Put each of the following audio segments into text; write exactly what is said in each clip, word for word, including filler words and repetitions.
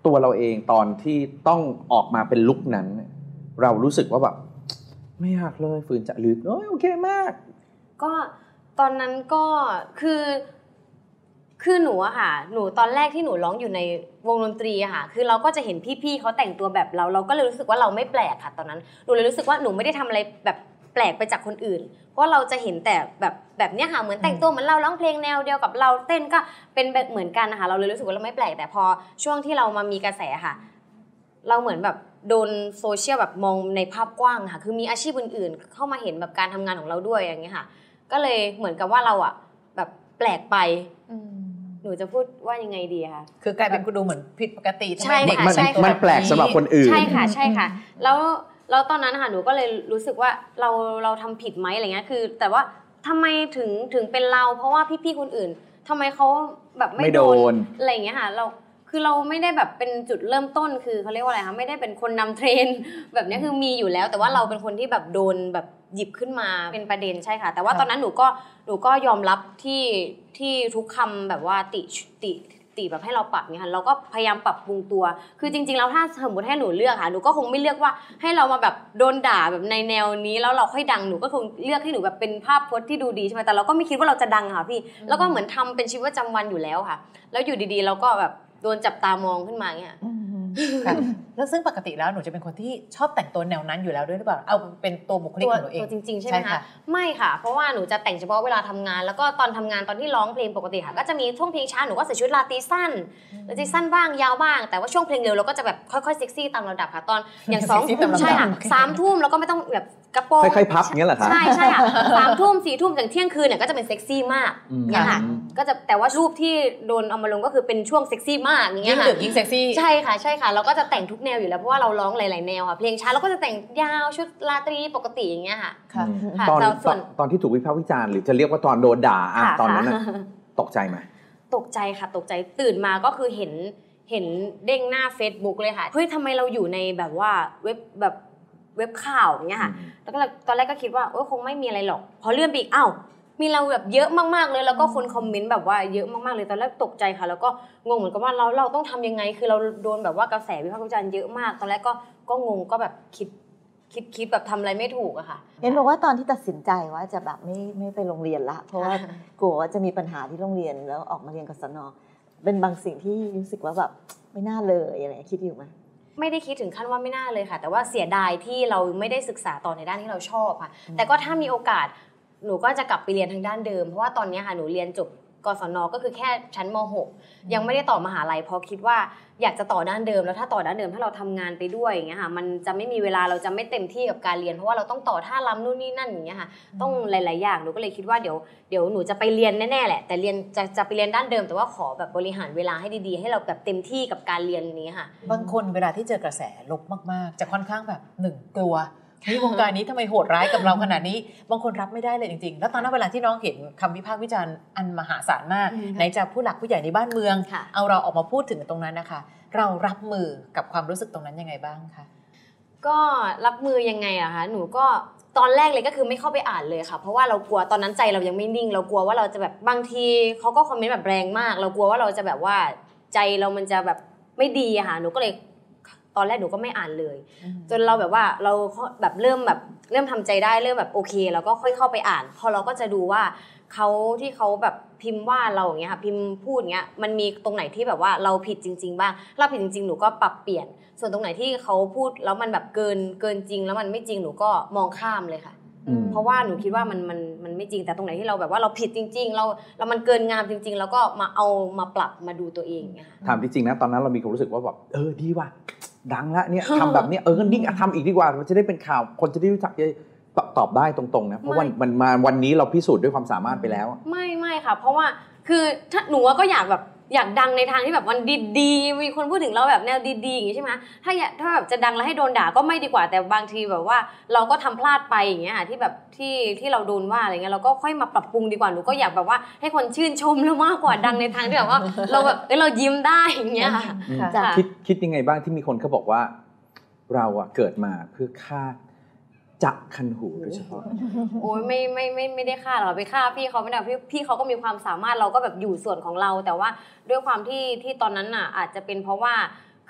ตัวเราเองตอนที่ต้องออกมาเป็นลุคนั้นเรารู้สึกว่าแบบไม่อยากเลยฝืนจะหรือโอเคมากก็ตอนนั้นก็คือคือหนูอะค่ะหนูตอนแรกที่หนูร้องอยู่ในวงดนตรีอะค่ะคือเราก็จะเห็นพี่ๆเขาแต่งตัวแบบเราเราก็เลยรู้สึกว่าเราไม่แปลกค่ะตอนนั้นหนูเลยรู้สึกว่าหนูไม่ได้ทำอะไรแบบแปลกไปจากคนอื่นเพราะเราจะเห็นแต่แบบแบบเนี้ยค่ะเหมือนแต่งตัวเหมือนเราร้องเพลงแนวเดียวกับเราเต้นก็เป็นแบบเหมือนกันนะคะเราเลยรู้สึกว่าเราไม่แปลกแต่พอช่วงที่เรามามีกระแสค่ะเราเหมือนแบบโดนโซเชียลแบบมองในภาพกว้างค่ะคือมีอาชีพอื่นๆเข้ามาเห็นแบบการทำงานของเราด้วยอย่างเงี้ยค่ะก็เลยเหมือนกับว่าเราอะแบบแปลกไปหนูจะพูดว่ายังไงดีคะคือกลายเป็นคุณดูเหมือนผิดปกติใช่ค่ะใช่ค่ะมันแปลกสำหรับคนอื่นใช่ค่ะใช่ค่ะแล้วแล้วตอนนั้นค่ะหนูก็เลยรู้สึกว่าเราเราทำผิดไหมอะไรเงี้ยคือแต่ว่าทำไมถึงถึงเป็นเราเพราะว่าพี่ๆคนอื่นทำไมเขาแบบไม่โดนอะไรเงี้ยค่ะเราคือเราไม่ได้แบบเป็นจุดเริ่มต้นคือเขาเรียกว่าอะไรคะไม่ได้เป็นคนนำเทรนแบบนี้คือมีอยู่แล้วแต่ว่าเราเป็นคนที่แบบโดนแบบหยิบขึ้นมาเป็นประเด็นใช่ค่ะแต่ว่าตอนนั้นหนูก็หนูก็ยอมรับที่ที่ทุกคำแบบว่าติติติแบบให้เราปรับเนี่ยค่ะเราก็พยายามปรับปรุงตัวคือจริงๆแล้วถ้าสมมติให้หนูเลือกค่ะหนูก็คงไม่เลือกว่าให้เรามาแบบโดนด่าแบบในแนวนี้แล้วเราค่อยดังหนูก็คงเลือกให้หนูแบบเป็นภาพพจน์ที่ดูดีใช่ไหมแต่เราก็ไม่คิดว่าเราจะดังค่ะพี่แล้วก็เหมือนทำเป็นชีวิตประจำวันอยู่แล้วค่ะแล้วอยู่ดีๆเราก็แบบโดนจับตามองขึ้นมาเงี้ยแล้วซึ่งปกติแล้วหนูจะเป็นคนที่ชอบแต่งตัวแนวนั้นอยู่แล้วด้วยหรือเปล่าเอาเป็นตัวบุคลิกของหนูเองตัวจริงๆใช่ไหมคะไม่ค่ะเพราะว่าหนูจะแต่งเฉพาะเวลาทำงานแล้วก็ตอนทำงานตอนที่ร้องเพลงปกติค่ะก็จะมีช่วงเพลงช้าหนูก็ใส่ชุดลาตีสั้นลาตีสั้นบ้างยาวบ้างแต่ว่าช่วงเพลงเร็วเราก็จะแบบค่อยๆเซ็กซี่ตามระดับค่ะตอนอย่างสองใช่ค่ะสามทุ่มเราก็ไม่ต้องแบบกระโปรงค่อยๆพับเงี้ยเหรอคะใช่ใช่ค่ะสามทุ่มสี่ทุ่มถึงเที่ยงคืนเนี่ยก็จะเป็นเซ็กซี่มากเนี่ยค่ะก็จะแต่ว่ารูปที่โดนเอามาลงก็คือเป็นช่วงเซ็กซี่มากอย่างเงี้ยค่ะยิ่งดึกยิ่งเซ็กซี่ใช่ค่ะใช่ค่ะเราก็จะแต่งทุกแนวอยู่แล้วเพราะว่าเราร้องหลายๆแนวค่ะเพลงช้าเราก็จะแต่งยาวชุดราตรีปกติอย่างเงี้ยค่ะตอนตอนที่ถูกวิพากษ์วิจารณ์หรือจะเรียกว่าตอนโดนด่าอ่ะตอนนั้นตกใจไหมตกใจค่ะตกใจตื่นมาก็คือเห็นเห็นเด้งหน้า Facebook เลยค่ะเฮ้ยทำไมเราอยู่ในแบบว่าเว็บแบบเว็บข่าวอย่างเงี้ยค่ะแล้วก็ตอนแรกก็คิดว่าโอ้คงไม่มีอะไรหรอกพอเลื่อนไปอีกอ้าวมีเราแบบเยอะมากๆเลยแล้วก็คนคอมเมนต์แบบว่าเยอะมากๆเลยตอนแรกตกใจค่ะแล้วก็งงเหมือนกับว่าเราเราต้องทำยังไงคือเราโดนแบบว่ากระแสวิพากษ์วิจารณ์เยอะมากตอนแรกก็ก็งงก็แบบคิดคิดคิดแบบทำอะไรไม่ถูกอะค่ะเห็นบอกว่าตอนที่ตัดสินใจว่าจะแบบไม่ไม่ไปโรงเรียนละเพราะว่ากลัวว่าจะมีปัญหาที่โรงเรียนแล้วออกมาเรียนกศน.เป็นบางสิ่งที่รู้สึกว่าแบบไม่น่าเลยอะไรคิดอยู่ไหมไม่ได้คิดถึงขั้นว่าไม่น่าเลยค่ะแต่ว่าเสียดายที่เราไม่ได้ศึกษาต่อในด้านที่เราชอบค่ะแต่ก็ถ้ามีโอกาสหนูก็จะกลับไปเรียนทางด้านเดิมเพราะว่าตอนนี้ค่ะหนูเรียนจบกศน.ก็คือแค่ชั้นม.หก ยังไม่ได้ต่อมหาลัยเพราะคิดว่าอยากจะต่อด้านเดิมแล้วถ้าต่อด้านเดิมถ้าเราทำงานไปด้วยอย่างเงี้ยค่ะมันจะไม่มีเวลาเราจะไม่เต็มที่กับการเรียนเพราะว่าเราต้องต่อท่ารำนู่นนี่นั่นอย่างเงี้ยค่ะต้องหลายๆอย่างหนูก็เลยคิดว่าเดี๋ยวเดี๋ยวหนูจะไปเรียนแน่ๆแหละแต่เรียนจะจะไปเรียนด้านเดิมแต่ว่าขอแบบบริหารเวลาให้ดีๆให้เราแบบเต็มที่กับการเรียนนี้ค่ะบางคนเวลาที่เจอกระแสลบมากๆจะค่อนข้างแบบหนึ่งกลัวนี่วงการนี้ทำไมโหดร้ายกับเราขนาดนี้บางคนรับไม่ได้เลยจริงๆแล้วตอนนั้นเวลาที่น้องเห็นคำวิพากษ์วิจารณ์อันมหาศาลมากไหนจะผู้หลักผู้ใหญ่ในบ้านเมืองเอาเราออกมาพูดถึงตรงนั้นนะคะเรารับมือกับความรู้สึกตรงนั้นยังไงบ้างคะก็รับมือยังไงอะคะหนูก็ตอนแรกเลยก็คือไม่เข้าไปอ่านเลยค่ะเพราะว่าเรากลัวตอนนั้นใจเรายังไม่นิ่งเรากลัวว่าเราจะแบบบางทีเขาก็คอมเมนต์แบบแรงมากเรากลัวว่าเราจะแบบว่าใจเรามันจะแบบไม่ดีอะค่ะหนูก็เลยตอนแรกหนูก็ไม่อ่านเลยจนเราแบบว่าเราแบบเริ่มแบบเริ่มทำใจได้เริ่มแบบโอเคแล้วก็ค่อยเข้าไปอ่านพอเราก็จะดูว่าเขาที่เขาแบบพิมพ์ว่าเราอย่างเงี้ยค่ะพิมพ์พูดอย่างเงี้ยมันมีตรงไหนที่แบบว่าเราผิดจริงๆบ้างเราผิดจริงๆหนูก็ปรับเปลี่ยนส่วนตรงไหนที่เขาพูดแล้วมันแบบเกินเกินจริงแล้วมันไม่จริงหนูก็มองข้ามเลยค่ะเพราะว่าหนูคิดว่ามันมันมันไม่จริงแต่ตรงไหนที่เราแบบว่าเราผิดจริงๆเราเรามันเกินงามจริงๆแล้วก็มาเอามาปรับมาดูตัวเองเงี้ยค่ะถามจริงๆนะตอนนั้นเรามีความรู้สึกว่าแบบเออดีว่ะดังละเนี่ยทำแบบนี้เออนี่ทำอีกดีกว่ามันจะได้เป็นข่าวคนจะได้รู้จักตอบได้ตรงๆนะเพราะว่ามันมาวันนี้เราพิสูจน์ด้วยความสามารถไปแล้วไม่ไม่ค่ะเพราะว่าคือถ้าหนูก็อยากแบบอยากดังในทางที่แบบมันดีๆมีคนพูดถึงเราแบบแนวดีๆอย่างนี้ใช่ไหมถ้าถ้าแบบจะดังแล้วให้โดนด่าก็ไม่ดีกว่าแต่บางทีแบบว่าเราก็ทำพลาดไปอย่างเงี้ยค่ะที่แบบที่ที่เราโดนว่าอะไรเงี้ยเราก็ค่อยมาปรับปรุงดีกว่าหนูก็อยากแบบว่าให้คนชื่นชมเรามากกว่าดังในทางที่แบบว่าเราแบบเออเรายิ้มได้อย่างเงี้ยค่ะคิดคิดยังไงบ้างที่มีคนเขาบอกว่าเราอะเกิดมาเพื่อฆ่าจะคันหูโดยเฉพาะโอ้ยไม่ไม่ไม่ไม่ได้ฆ่าเราไปฆ่าพี่เขาไม่ได้พี่พี่เขาก็มีความสามารถเราก็แบบอยู่ส่วนของเราแต่ว่าด้วยความที่ที่ตอนนั้นน่ะอาจจะเป็นเพราะว่า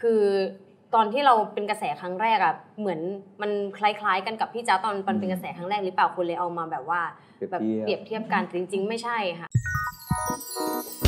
คือตอนที่เราเป็นกระแสครั้งแรกอะเหมือนมันคล้ายๆกันกับพี่จ๊ะตอนมันเป็นกระแสครั้งแรกหรือเปล่าคนเลยเอามาแบบว่าแบบเปรียบเทียบกันจริงๆไม่ใช่ค่ะ